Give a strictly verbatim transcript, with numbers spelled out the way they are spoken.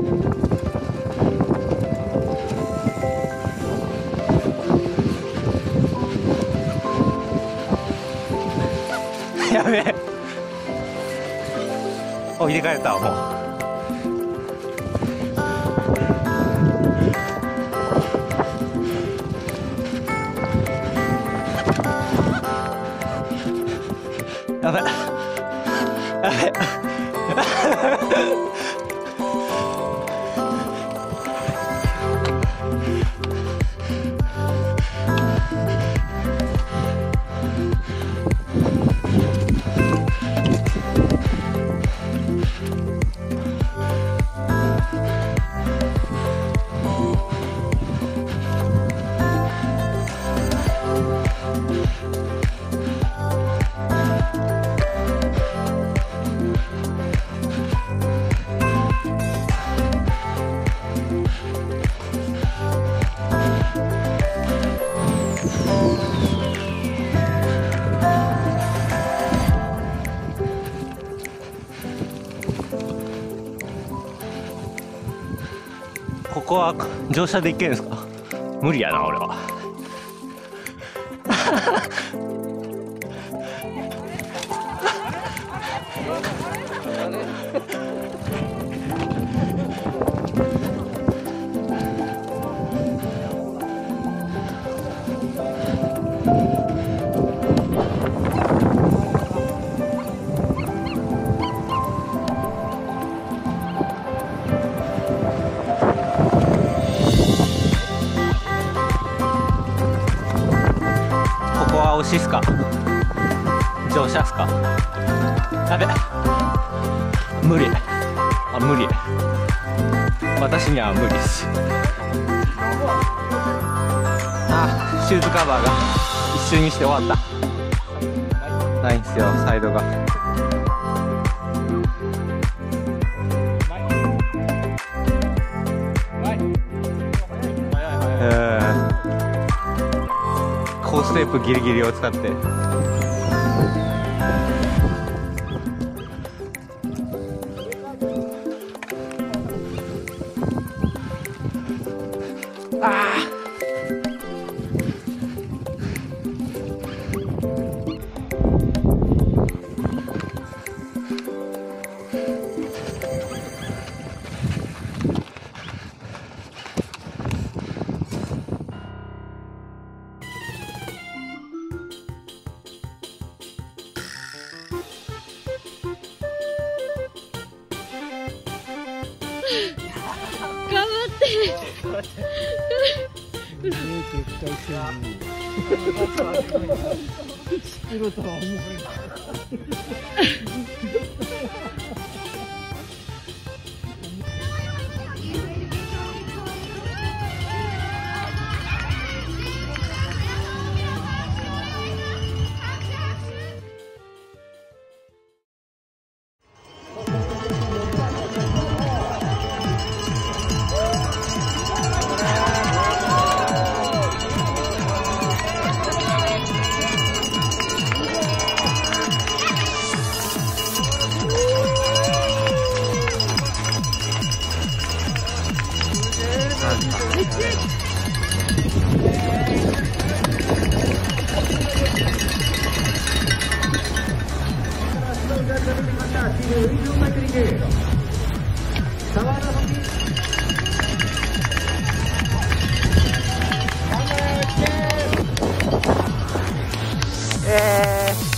やべえ、お入れ替えた。もうやべやべここは乗車できるんですか？無理やな俺は。押しっすか？乗車っすか？やべ、無理。あ、無理。私には無理です。あ、シューズカバーが一瞬にして終わった。ないんすよ、サイドが。コーステープギリギリを使ってああ頑張って。 えー